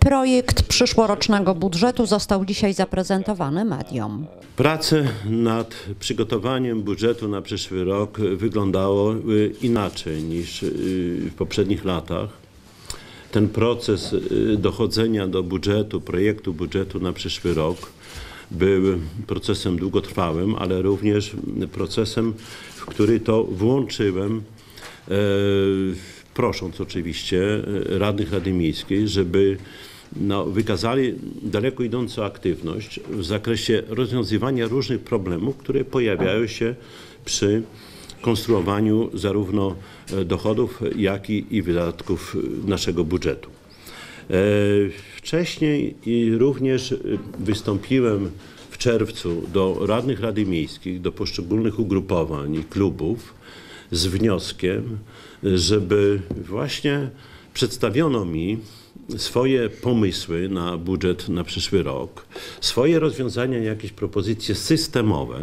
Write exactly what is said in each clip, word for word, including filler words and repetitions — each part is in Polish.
Projekt przyszłorocznego budżetu został dzisiaj zaprezentowany mediom. Prace nad przygotowaniem budżetu na przyszły rok wyglądały inaczej niż w poprzednich latach. Ten proces dochodzenia do budżetu, projektu budżetu na przyszły rok był procesem długotrwałym, ale również procesem, w który to włączyłem, e, prosząc oczywiście radnych Rady Miejskiej, żeby no, wykazali daleko idącą aktywność w zakresie rozwiązywania różnych problemów, które pojawiają się przy konstruowaniu zarówno dochodów, jak i, i wydatków naszego budżetu. Wcześniej również wystąpiłem w czerwcu do radnych Rady Miejskich, do poszczególnych ugrupowań i klubów z wnioskiem, żeby właśnie przedstawiono mi swoje pomysły na budżet na przyszły rok, swoje rozwiązania, jakieś propozycje systemowe.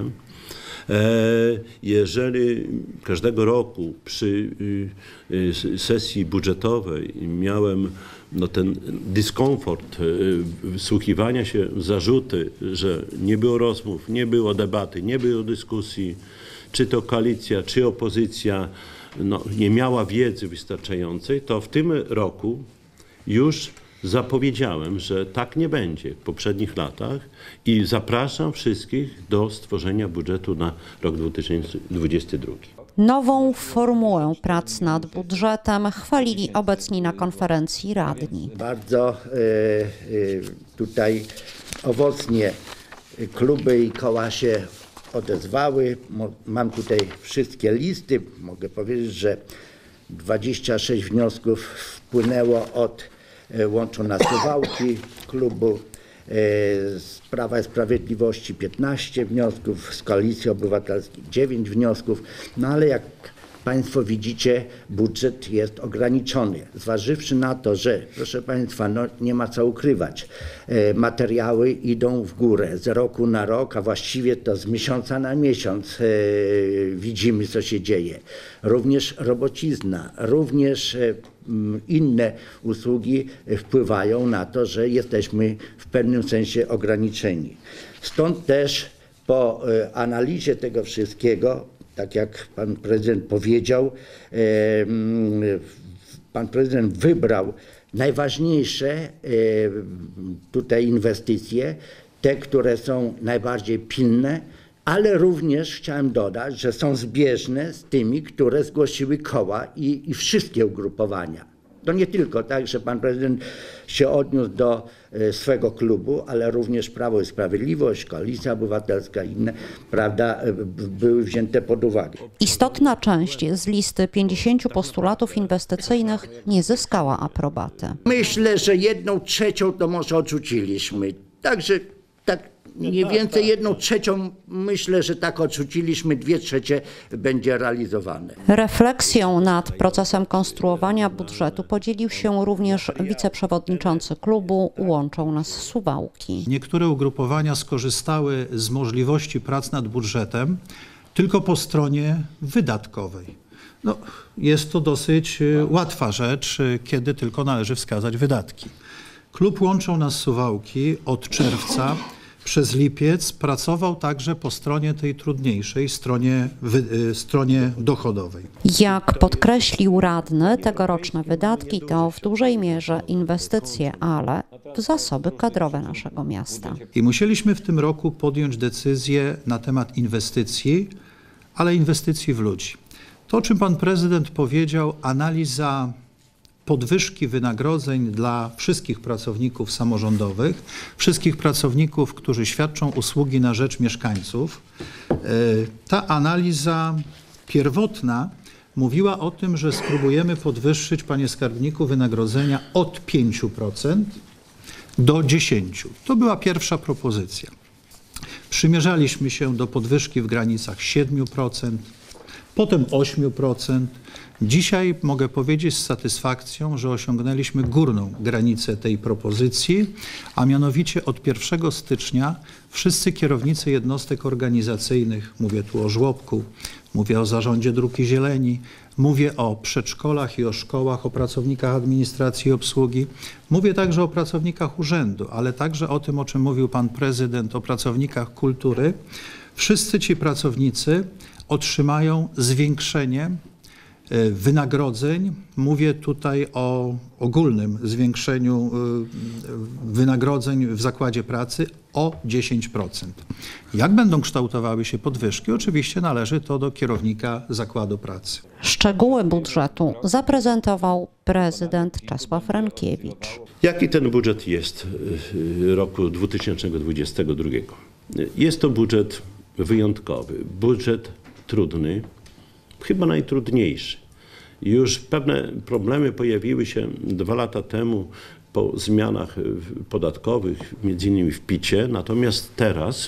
Jeżeli każdego roku przy sesji budżetowej miałem no, ten dyskomfort wsłuchiwania się w zarzuty, że nie było rozmów, nie było debaty, nie było dyskusji, czy to koalicja, czy opozycja no, nie miała wiedzy wystarczającej, to w tym roku już zapowiedziałem, że tak nie będzie w poprzednich latach i zapraszam wszystkich do stworzenia budżetu na rok dwa tysiące dwudziesty drugi. Nową formułę prac nad budżetem chwalili obecni na konferencji radni. Bardzo y, y, tutaj owocnie kluby i koła się odezwały. Mam tutaj wszystkie listy. Mogę powiedzieć, że dwadzieścia sześć wniosków wpłynęło od Łączą nas Suwałki klubu, z Prawa i Sprawiedliwości piętnaście wniosków, z Koalicji Obywatelskiej dziewięć wniosków, no ale jak Państwo widzicie, budżet jest ograniczony. Zważywszy na to, że, proszę Państwa, no nie ma co ukrywać, materiały idą w górę z roku na rok, a właściwie to z miesiąca na miesiąc widzimy, co się dzieje. Również robocizna, również inne usługi wpływają na to, że jesteśmy w pewnym sensie ograniczeni. Stąd też po analizie tego wszystkiego, tak jak pan prezydent powiedział, pan prezydent wybrał najważniejsze tutaj inwestycje, te, które są najbardziej pilne, ale również chciałem dodać, że są zbieżne z tymi, które zgłosiły koła i, i wszystkie ugrupowania. To nie tylko tak, że pan prezydent się odniósł do swego klubu, ale również Prawo i Sprawiedliwość, Koalicja Obywatelska i inne, prawda, były wzięte pod uwagę. Istotna część z listy pięćdziesięciu postulatów inwestycyjnych nie zyskała aprobaty. Myślę, że jedną trzecią to może odrzuciliśmy. Także tak mniej więcej jedną trzecią myślę, że tak odrzuciliśmy, dwie trzecie będzie realizowane. Refleksją nad procesem konstruowania budżetu podzielił się również wiceprzewodniczący klubu Łączą nas Suwałki. Niektóre ugrupowania skorzystały z możliwości prac nad budżetem tylko po stronie wydatkowej. No, jest to dosyć łatwa rzecz, kiedy tylko należy wskazać wydatki. Klub Łączą nas Suwałki od czerwca przez lipiec pracował także po stronie tej trudniejszej, stronie, wy, stronie dochodowej. Jak podkreślił radny, tegoroczne wydatki to w dużej mierze inwestycje, ale w zasoby kadrowe naszego miasta. I musieliśmy w tym roku podjąć decyzję na temat inwestycji, ale inwestycji w ludzi. To, o czym pan prezydent powiedział, analiza podwyżki wynagrodzeń dla wszystkich pracowników samorządowych, wszystkich pracowników, którzy świadczą usługi na rzecz mieszkańców. Ta analiza pierwotna mówiła o tym, że spróbujemy podwyższyć, panie skarbniku, wynagrodzenia od pięciu procent do dziesięciu procent. To była pierwsza propozycja. Przymierzaliśmy się do podwyżki w granicach siedmiu procent, potem ośmiu procent. Dzisiaj mogę powiedzieć z satysfakcją, że osiągnęliśmy górną granicę tej propozycji, a mianowicie od pierwszego stycznia wszyscy kierownicy jednostek organizacyjnych, mówię tu o żłobku, mówię o Zarządzie Dróg i Zieleni, mówię o przedszkolach i o szkołach, o pracownikach administracji i obsługi. Mówię także o pracownikach urzędu, ale także o tym, o czym mówił pan prezydent, o pracownikach kultury. Wszyscy ci pracownicy otrzymają zwiększenie wynagrodzeń. Mówię tutaj o ogólnym zwiększeniu wynagrodzeń w zakładzie pracy o dziesięć procent. Jak będą kształtowały się podwyżki? Oczywiście należy to do kierownika zakładu pracy. Szczegóły budżetu zaprezentował prezydent Czesław Rękiewicz. Jaki ten budżet jest roku dwa tysiące dwudziestego drugiego? Jest to budżet wyjątkowy, budżet trudny, chyba najtrudniejszy. Już pewne problemy pojawiły się dwa lata temu po zmianach podatkowych, między innymi w picie, natomiast teraz,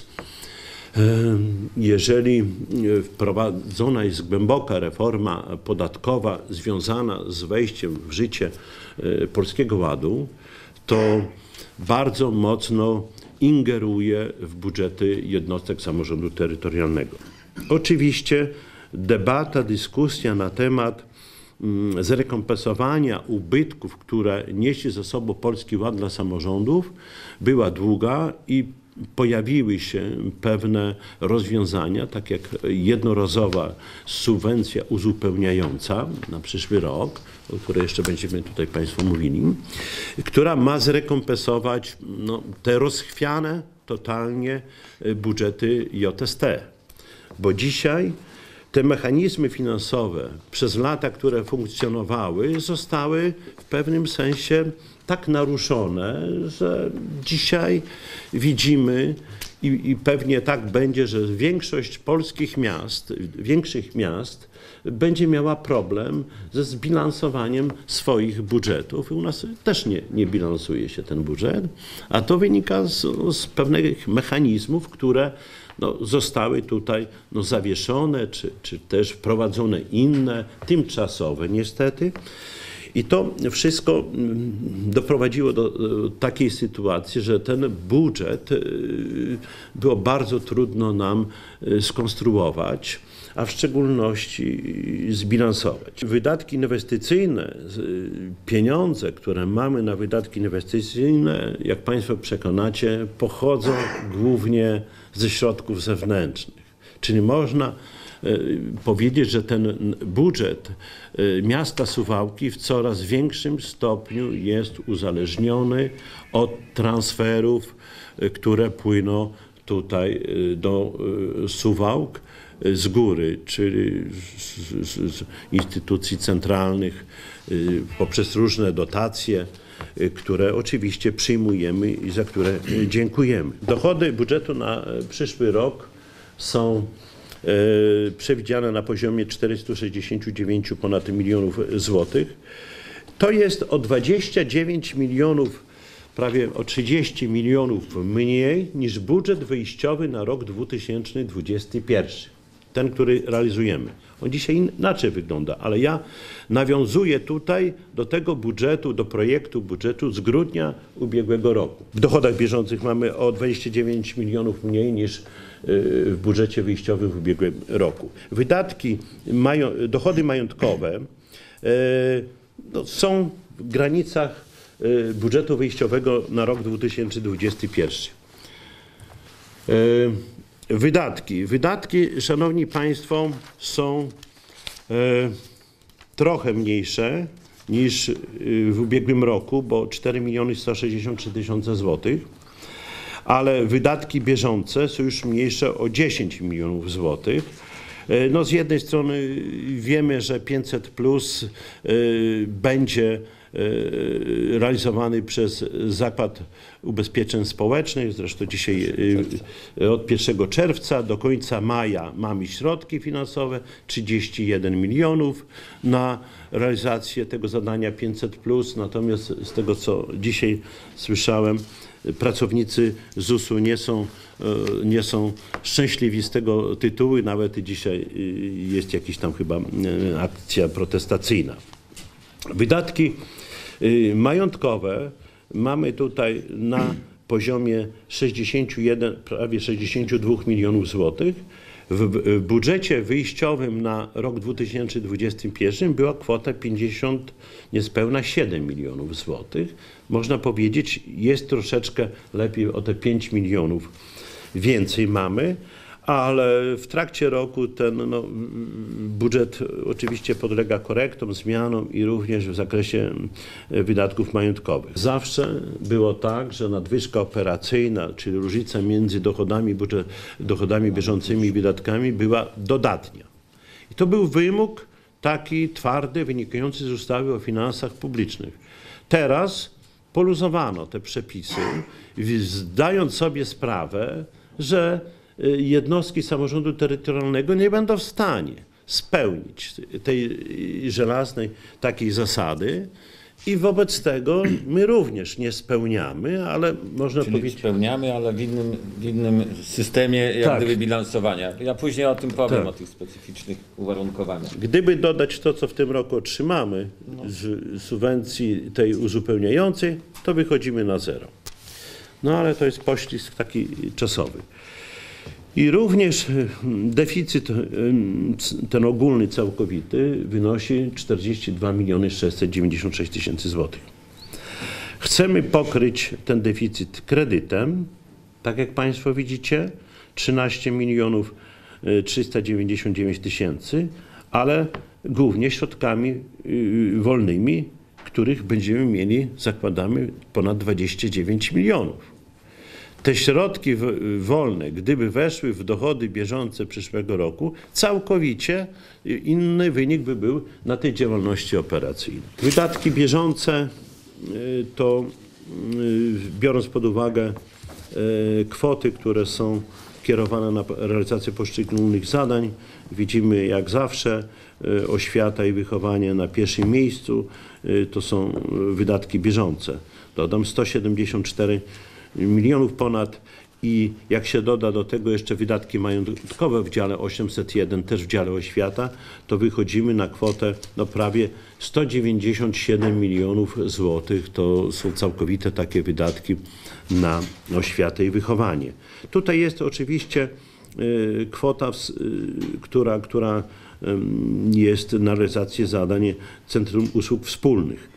jeżeli wprowadzona jest głęboka reforma podatkowa związana z wejściem w życie Polskiego Ładu, to bardzo mocno ingeruje w budżety jednostek samorządu terytorialnego. Oczywiście debata, dyskusja na temat zrekompensowania ubytków, które niesie ze sobą Polski Ład dla samorządów, była długa i pojawiły się pewne rozwiązania, tak jak jednorazowa subwencja uzupełniająca na przyszły rok, o której jeszcze będziemy tutaj Państwu mówili, która ma zrekompensować no, te rozchwiane totalnie budżety J S T. Bo dzisiaj te mechanizmy finansowe przez lata, które funkcjonowały, zostały w pewnym sensie tak naruszone, że dzisiaj widzimy i, i pewnie tak będzie, że większość polskich miast, większych miast będzie miała problem ze zbilansowaniem swoich budżetów. U nas też nie, nie bilansuje się ten budżet, a to wynika z, z pewnych mechanizmów, które no, zostały tutaj no, zawieszone, czy, czy też wprowadzone inne, tymczasowe niestety. I to wszystko doprowadziło do takiej sytuacji, że ten budżet było bardzo trudno nam skonstruować, a w szczególności zbilansować. Wydatki inwestycyjne, pieniądze, które mamy na wydatki inwestycyjne, jak Państwo przekonacie, pochodzą głównie ze środków zewnętrznych. Czyli można powiedzieć, że ten budżet miasta Suwałki w coraz większym stopniu jest uzależniony od transferów, które płyną tutaj do Suwałk z góry, czyli z, z, z instytucji centralnych, poprzez różne dotacje, które oczywiście przyjmujemy i za które dziękujemy. Dochody budżetu na przyszły rok są przewidziane na poziomie czterysta sześćdziesiąt dziewięć ponad milionów złotych. To jest o dwadzieścia dziewięć milionów, prawie o trzydzieści milionów mniej niż budżet wyjściowy na rok dwa tysiące dwudziesty pierwszy. Ten, który realizujemy. On dzisiaj inaczej wygląda, ale ja nawiązuję tutaj do tego budżetu, do projektu budżetu z grudnia ubiegłego roku. W dochodach bieżących mamy o dwadzieścia dziewięć milionów mniej niż w budżecie wyjściowym w ubiegłym roku. Wydatki, mają, dochody majątkowe no, są w granicach budżetu wyjściowego na rok dwa tysiące dwudziesty pierwszy. Wydatki. Wydatki, szanowni Państwo, są e, trochę mniejsze niż w ubiegłym roku, bo cztery miliony sto sześćdziesiąt trzy tysiące złotych, ale wydatki bieżące są już mniejsze o dziesięć milionów złotych. E, no z jednej strony wiemy, że pięćset plus e, będzie realizowany przez Zakład Ubezpieczeń Społecznych. Zresztą dzisiaj od pierwszego czerwca do końca maja mamy środki finansowe, trzydzieści jeden milionów na realizację tego zadania pięćset plus. Natomiast z tego, co dzisiaj słyszałem, pracownicy zusu nie są, nie są szczęśliwi z tego tytułu. Nawet dzisiaj jest jakaś tam chyba akcja protestacyjna. Wydatki majątkowe mamy tutaj na poziomie sześćdziesiąt jeden, prawie sześćdziesiąt dwa milionów złotych. W budżecie wyjściowym na rok dwa tysiące dwudziesty pierwszy była kwota pięćdziesiąt, niespełna siedem milionów złotych. Można powiedzieć, jest troszeczkę lepiej, o te pięć milionów więcej mamy, ale w trakcie roku ten no, budżet oczywiście podlega korektom, zmianom i również w zakresie wydatków majątkowych. Zawsze było tak, że nadwyżka operacyjna, czyli różnica między dochodami, budżet, dochodami bieżącymi i wydatkami była dodatnia. I to był wymóg taki twardy, wynikający z ustawy o finansach publicznych. Teraz poluzowano te przepisy, zdając sobie sprawę, że jednostki samorządu terytorialnego nie będą w stanie spełnić tej żelaznej takiej zasady i wobec tego my również nie spełniamy, ale można Czyli powiedzieć... spełniamy, ale w innym, w innym systemie jak Tak. gdyby bilansowania. Ja później o tym powiem, Tak. o tych specyficznych uwarunkowaniach. Gdyby dodać to, co w tym roku otrzymamy z subwencji tej uzupełniającej, to wychodzimy na zero. No ale to jest poślizg taki czasowy. I również deficyt ten ogólny, całkowity wynosi czterdzieści dwa miliony sześćset dziewięćdziesiąt sześć tysięcy złotych. Chcemy pokryć ten deficyt kredytem, tak jak Państwo widzicie, trzynaście milionów trzysta dziewięćdziesiąt dziewięć tysięcy, ale głównie środkami wolnymi, których będziemy mieli, zakładamy, ponad dwadzieścia dziewięć milionów. Te środki wolne, gdyby weszły w dochody bieżące przyszłego roku, całkowicie inny wynik by był na tej działalności operacyjnej. Wydatki bieżące to, biorąc pod uwagę kwoty, które są kierowane na realizację poszczególnych zadań, widzimy jak zawsze oświata i wychowanie na pierwszym miejscu, to są wydatki bieżące. Dodam sto siedemdziesiąt cztery milionów ponad i jak się doda do tego jeszcze wydatki majątkowe w dziale osiemset jeden, też w dziale oświata, to wychodzimy na kwotę no, prawie sto dziewięćdziesiąt siedem milionów złotych. To są całkowite takie wydatki na oświatę i wychowanie. Tutaj jest oczywiście y, kwota, y, która, która y, jest na realizację zadań Centrum Usług Wspólnych.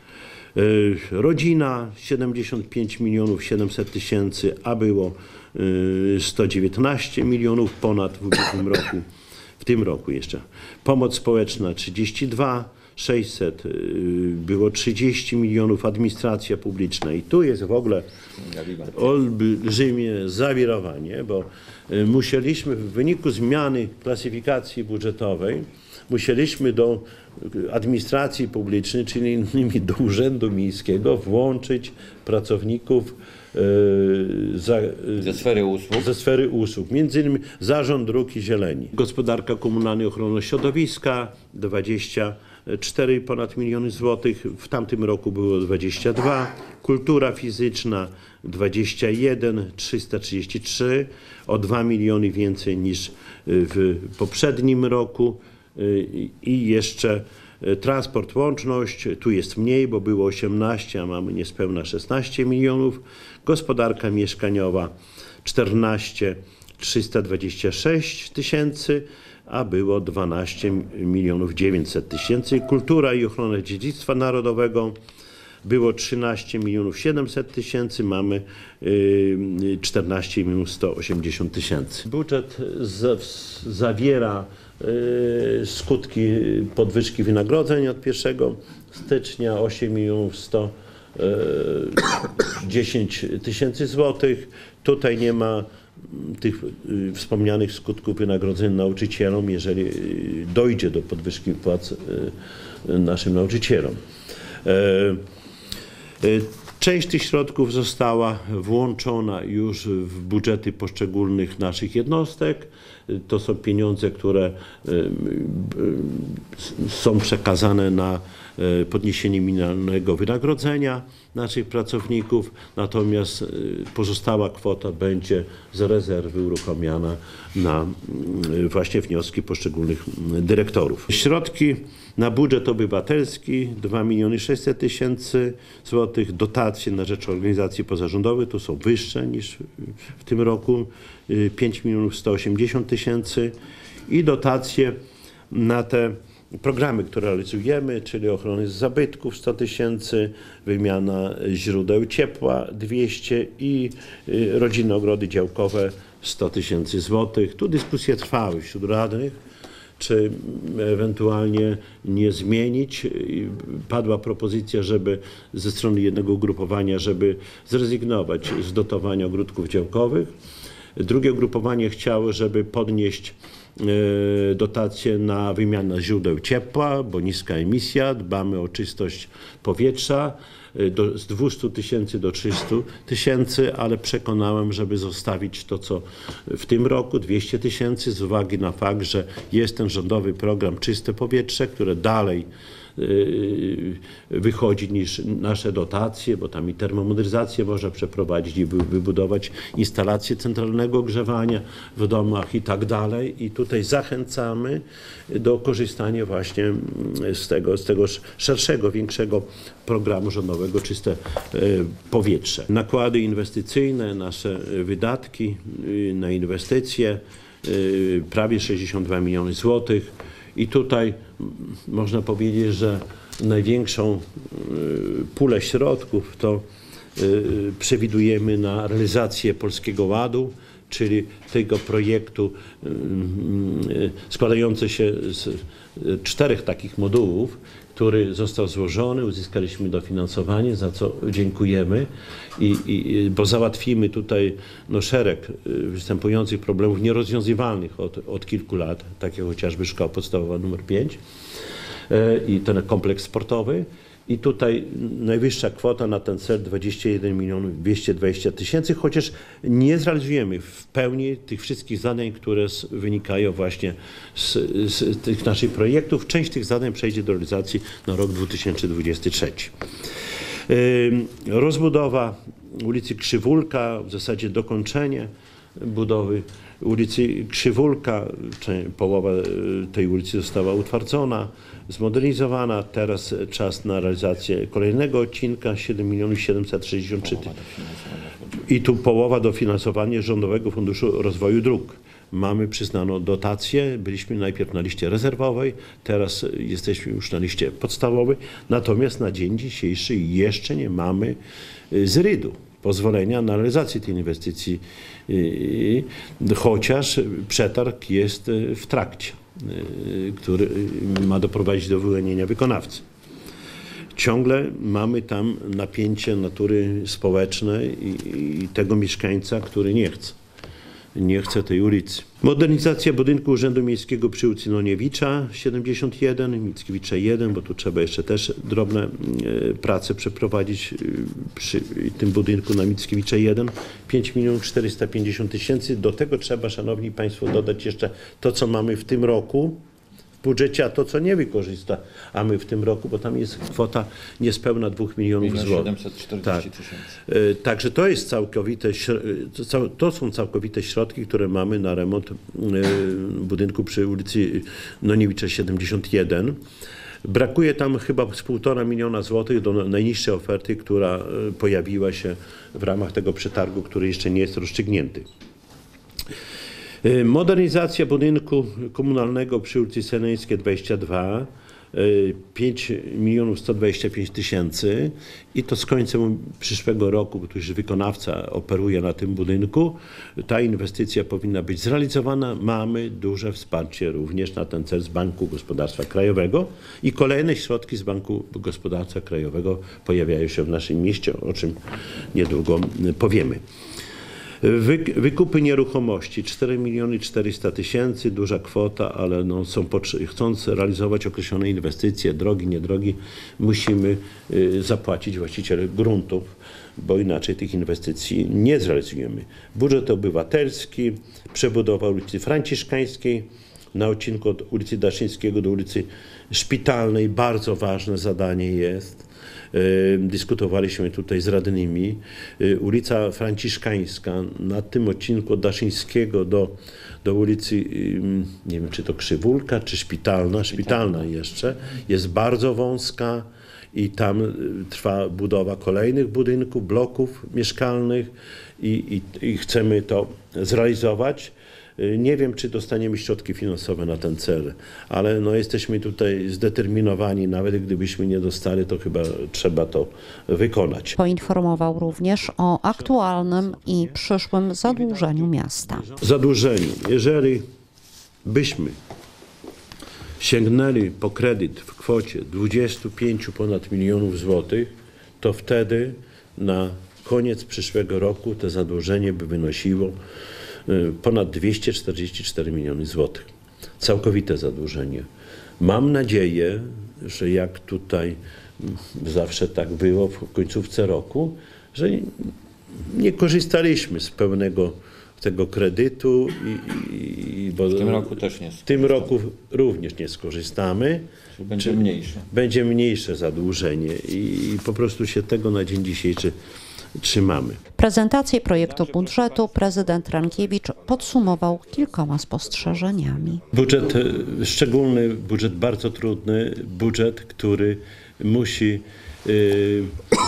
Rodzina siedemdziesiąt pięć milionów siedemset tysięcy, a było sto dziewiętnaście milionów ponad w ubiegłym roku, w tym roku jeszcze. Pomoc społeczna trzydzieści dwa sześćset, było trzydzieści milionów, administracja publiczna i tu jest w ogóle olbrzymie zawirowanie, bo musieliśmy w wyniku zmiany klasyfikacji budżetowej musieliśmy do administracji publicznej, czyli innymi do Urzędu Miejskiego, włączyć pracowników e, za, Ze sfery usług. ze sfery usług, między innymi Zarząd Dróg i Zieleni. Gospodarka komunalna i ochrona środowiska, dwadzieścia cztery ponad miliony złotych, w tamtym roku było dwadzieścia dwa, kultura fizyczna dwadzieścia jeden trzysta trzydzieści trzy, o dwa miliony więcej niż w poprzednim roku. I jeszcze transport, łączność, tu jest mniej, bo było osiemnaście, a mamy niespełna szesnaście milionów. Gospodarka mieszkaniowa czternaście trzysta dwadzieścia sześć tysięcy, a było dwanaście milionów dziewięćset tysięcy. Kultura i ochrona dziedzictwa narodowego było trzynaście milionów siedemset tysięcy, mamy czternaście milionów sto osiemdziesiąt tysięcy. Budżet zawiera skutki podwyżki wynagrodzeń od pierwszego stycznia osiem milionów sto dziesięć tysięcy złotych. Tutaj nie ma tych wspomnianych skutków wynagrodzeń nauczycielom, jeżeli dojdzie do podwyżki płac naszym nauczycielom. Część tych środków została włączona już w budżety poszczególnych naszych jednostek. To są pieniądze, które są przekazane na podniesienie minimalnego wynagrodzenia naszych pracowników, natomiast pozostała kwota będzie z rezerwy uruchamiana na właśnie wnioski poszczególnych dyrektorów. Środki na budżet obywatelski dwa miliony sześćset tysięcy złotych, dotacje na rzecz organizacji pozarządowych to są wyższe niż w tym roku, pięć milionów sto osiemdziesiąt tysięcy i dotacje na te programy, które realizujemy, czyli ochrony zabytków sto tysięcy, wymiana źródeł ciepła dwieście i rodzinne ogrody działkowe sto tysięcy złotych. Tu dyskusje trwały wśród radnych, czy ewentualnie nie zmienić. Padła propozycja, żeby ze strony jednego ugrupowania, żeby zrezygnować z dotowania ogródków działkowych. Drugie ugrupowanie chciało, żeby podnieść dotacje na wymianę źródeł ciepła, bo niska emisja, dbamy o czystość powietrza, do, z dwieście tysięcy do trzystu tysięcy, ale przekonałem, żeby zostawić to, co w tym roku, dwieście tysięcy, z uwagi na fakt, że jest ten rządowy program Czyste Powietrze, które dalej wychodzi niż nasze dotacje, bo tam i termomodernizację można przeprowadzić i wybudować instalacje centralnego ogrzewania w domach i tak dalej. I tutaj zachęcamy do korzystania właśnie z tego, z tego szerszego, większego programu rządowego Czyste Powietrze. Nakłady inwestycyjne, nasze wydatki na inwestycje, prawie sześćdziesiąt dwa miliony złotych. I tutaj można powiedzieć, że największą pulę środków to przewidujemy na realizację Polskiego Ładu, czyli tego projektu składający się z czterech takich modułów, który został złożony, uzyskaliśmy dofinansowanie, za co dziękujemy, I, i, bo załatwimy tutaj no, szereg występujących problemów nierozwiązywalnych od, od kilku lat, tak jak chociażby szkoła podstawowa numer pięć i ten kompleks sportowy. I tutaj najwyższa kwota na ten cel dwadzieścia jeden milionów dwieście dwadzieścia tysięcy, chociaż nie zrealizujemy w pełni tych wszystkich zadań, które z, wynikają właśnie z, z tych naszych projektów. Część tych zadań przejdzie do realizacji na rok dwa tysiące dwudziesty trzeci. Yy, rozbudowa ulicy Krzywulka, w zasadzie dokończenie budowy ulicy Krzywulka, połowa tej ulicy została utwardzona, zmodernizowana. Teraz czas na realizację kolejnego odcinka, siedem milionów siedemset sześćdziesiąt trzy tysiące. I tu połowa dofinansowania Rządowego Funduszu Rozwoju Dróg. Mamy przyznaną dotację, byliśmy najpierw na liście rezerwowej, teraz jesteśmy już na liście podstawowej, natomiast na dzień dzisiejszy jeszcze nie mamy z R Y D-u pozwolenia na realizację tej inwestycji, chociaż przetarg jest w trakcie, który ma doprowadzić do wyłonienia wykonawcy. Ciągle mamy tam napięcie natury społecznej i, i tego mieszkańca, który nie chce. Nie chce tej ulicy. Modernizacja budynku Urzędu Miejskiego przy ulicy Noniewicza siedemdziesiąt jeden, Mickiewicza jeden, bo tu trzeba jeszcze też drobne e, prace przeprowadzić przy tym budynku na Mickiewicza jeden, pięć milionów czterysta pięćdziesiąt tysięcy. Do tego trzeba, szanowni państwo, dodać jeszcze to, co mamy w tym roku w budżecie, a to, co nie wykorzysta, a my w tym roku, bo tam jest kwota niespełna dwóch milionów złotych. siedemset czterdzieści tysięcy. Tak. Także to jest całkowite, to są całkowite środki, które mamy na remont budynku przy ulicy Noniewicza siedemdziesiąt jeden. Brakuje tam chyba z półtora miliona złotych do najniższej oferty, która pojawiła się w ramach tego przetargu, który jeszcze nie jest rozstrzygnięty. Modernizacja budynku komunalnego przy ulicy Seleńskiej dwadzieścia dwa, pięć milionów sto dwadzieścia pięć tysięcy i to z końcem przyszłego roku, bo tu już wykonawca operuje na tym budynku, ta inwestycja powinna być zrealizowana. Mamy duże wsparcie również na ten cel z Banku Gospodarstwa Krajowego i kolejne środki z Banku Gospodarstwa Krajowego pojawiają się w naszym mieście, o czym niedługo powiemy. Wykupy nieruchomości cztery miliony czterysta tysięcy, duża kwota, ale no są chcąc realizować określone inwestycje, drogi, nie drogi, musimy zapłacić właściciele gruntów, bo inaczej tych inwestycji nie zrealizujemy. Budżet obywatelski, przebudowa ulicy Franciszkańskiej na odcinku od ulicy Daszyńskiego do ulicy Szpitalnej. Bardzo ważne zadanie jest. Dyskutowaliśmy tutaj z radnymi. Ulica Franciszkańska na tym odcinku od Daszyńskiego do, do ulicy, nie wiem czy to Krzywulka, czy Szpitalna, Szpitalna jeszcze, jest bardzo wąska i tam trwa budowa kolejnych budynków, bloków mieszkalnych i, i, i chcemy to zrealizować. Nie wiem, czy dostaniemy środki finansowe na ten cel, ale no jesteśmy tutaj zdeterminowani, nawet gdybyśmy nie dostali, to chyba trzeba to wykonać. Poinformował również o aktualnym i przyszłym zadłużeniu miasta. Zadłużeniu. Jeżeli byśmy sięgnęli po kredyt w kwocie dwudziestu pięciu ponad milionów złotych, to wtedy na koniec przyszłego roku to zadłużenie by wynosiło ponad dwieście czterdzieści cztery miliony złotych. Całkowite zadłużenie. Mam nadzieję, że jak tutaj zawsze tak było w końcówce roku, że nie korzystaliśmy z pełnego tego kredytu i, i bo W tym roku też nie. W tym roku również nie skorzystamy. Będzie mniejsze. Będzie mniejsze zadłużenie i, i po prostu się tego na dzień dzisiejszy trzymamy. Prezentację projektu budżetu prezydent Rankiewicz podsumował kilkoma spostrzeżeniami. Budżet szczególny, budżet bardzo trudny, budżet, który musi y,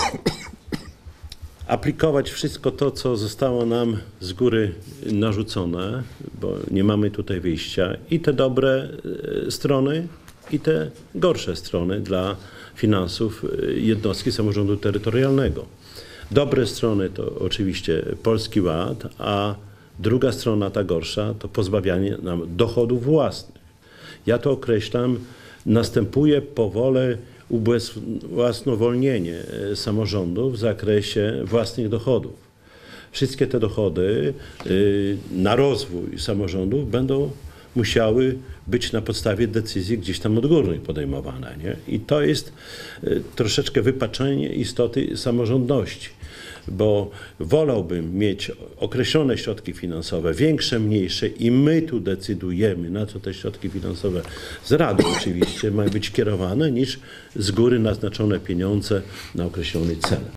aplikować wszystko to, co zostało nam z góry narzucone, bo nie mamy tutaj wyjścia, i te dobre strony, i te gorsze strony dla finansów jednostki samorządu terytorialnego. Dobre strony to oczywiście Polski Ład, a druga strona, ta gorsza, to pozbawianie nam dochodów własnych. Ja to określam, następuje powolne ubezwłasnowolnienie samorządu w zakresie własnych dochodów. Wszystkie te dochody na rozwój samorządów będą musiały być na podstawie decyzji gdzieś tam odgórnych podejmowane. Nie? I to jest troszeczkę wypaczenie istoty samorządności, bo wolałbym mieć określone środki finansowe, większe, mniejsze, i my tu decydujemy, na co te środki finansowe z Rady oczywiście mają być kierowane, niż z góry naznaczone pieniądze na określony cel.